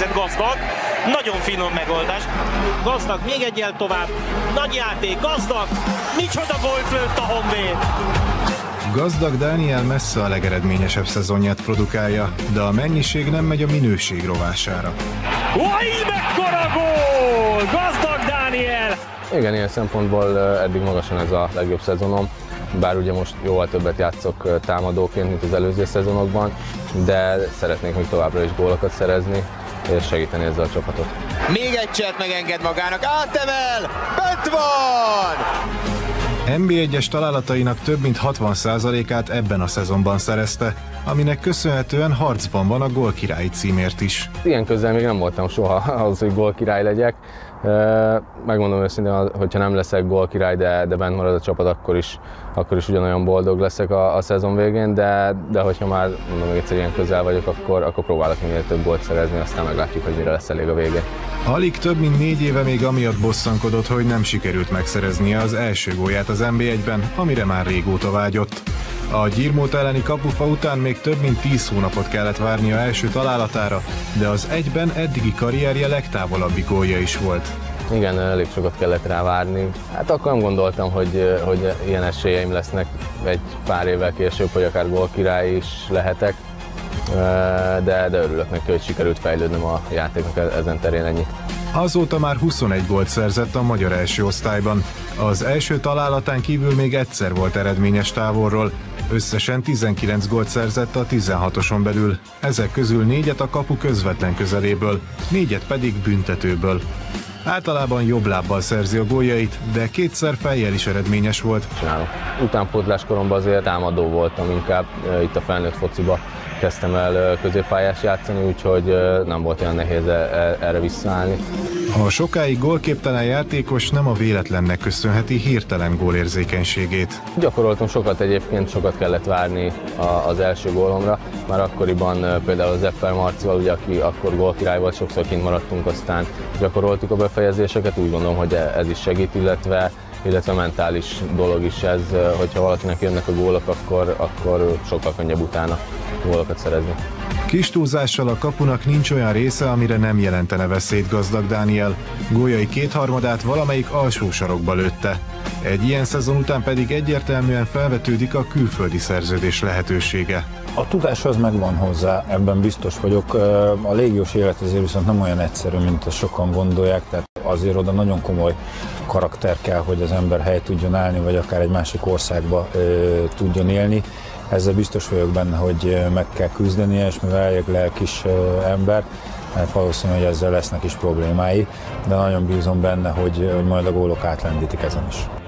érkezett Gazdag. Nagyon finom megoldás. Gazdag még egyel tovább. Nagy játék, Gazdag. Micsoda gólt lőtt a Honvéd. Gazdag Dániel messze a legeredményesebb szezonját produkálja, de a mennyiség nem megy a minőség rovására. Mekkora gól! Gazdag Dániel! Igen, ilyen szempontból eddig magasan ez a legjobb szezonom, bár ugye most jóval többet játszok támadóként, mint az előző szezonokban, de szeretnék még továbbra is gólokat szerezni, és segíteni ezzel a csapatot. Még egy cselt megenged magának, átemel, bent van! NB1-es találatainak több mint 60%-át ebben a szezonban szerezte, aminek köszönhetően harcban van a gólkirályi címért is. Ilyen közel még nem voltam soha ahhoz, hogy gólkirály legyek. Megmondom őszintén, hogyha nem leszek gólkirály, de bent marad a csapat, akkor is ugyanolyan boldog leszek a szezon végén, de hogyha már mondom, még egyszer ilyen közel vagyok, akkor próbálok minél több gólt szerezni, aztán meglátjuk, hogy mire lesz elég a végén. Alig több mint 4 éve még amiatt bosszankodott, hogy nem sikerült megszereznie az első gólját az NB1-ben, amire már régóta vágyott. A Gyirmót elleni kapufa után még több mint 10 hónapot kellett várnia első találatára, de az egyben eddigi karrierje legtávolabbi gólja is volt. Igen, elég sokat kellett rá várni. Hát akkor nem gondoltam, hogy ilyen esélyeim lesznek egy pár évvel később, hogy akár gólkirály is lehetek, de örülök neki, hogy sikerült fejlődnöm a játéknak ezen terén ennyit. Azóta már 21 gólt szerzett a magyar első osztályban. Az első találatán kívül még egyszer volt eredményes távolról. Összesen 19 gólt szerzett a 16-oson belül. Ezek közül 4-et a kapu közvetlen közeléből, 4-et pedig büntetőből. Általában jobb lábbal szerzi a góljait, de kétszer fejjel is eredményes volt. Utánpótlás koromban azért támadó voltam, inkább itt a felnőtt fociba kezdtem el középpályás játszani, úgyhogy nem volt olyan nehéz erre visszaállni. A sokáig gólképtelen játékos nem a véletlennek köszönheti hirtelen gólérzékenységét. Gyakoroltam sokat egyébként, sokat kellett várni az első gólomra. Már akkoriban például az Eppel Marcival, ugye, aki akkor gólkirály volt, sokszor kint maradtunk, aztán gyakoroltuk a befejezéseket, úgy gondolom, hogy ez is segít, illetve mentális dolog is ez, hogyha valakinek jönnek a gólok, akkor sokkal könnyebb utána gólokat szerezni. Kis túlzással a kapunak nincs olyan része, amire nem jelentene veszélyt Gazdag Dániel. Góljai kétharmadát valamelyik alsó sarokba lőtte. Egy ilyen szezon után pedig egyértelműen felvetődik a külföldi szerződés lehetősége. A tudás az megvan hozzá, ebben biztos vagyok. A légiós élet azért viszont nem olyan egyszerű, mint azt sokan gondolják, tehát azért oda nagyon komoly karakter kell, hogy az ember helyt tudjon állni, vagy akár egy másik országba tudjon élni. Ezzel biztos vagyok benne, hogy meg kell küzdenie, és mivel elég lelkis ember, hát valószínű, hogy ezzel lesznek is problémái, de nagyon bízom benne, hogy majd a gólok átlendítik ezen is.